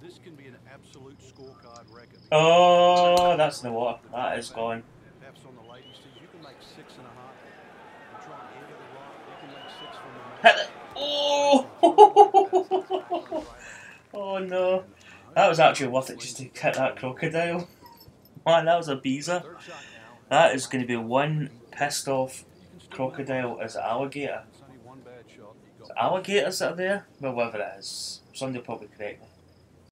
This can be an absolute scorecard record. Oh, that's in the water. That is gone. Perhaps on the ladies' team, you can make 6.5. And try and air to the right. You can make 6 from the Hit it. Oh! Oh no. That was actually worth it just to hit that crocodile. Man, that was a beezer. That is going to be one pissed off crocodile. Is it alligator? Is it alligators that are there? Well, whatever it is. Somebody will probably correct me.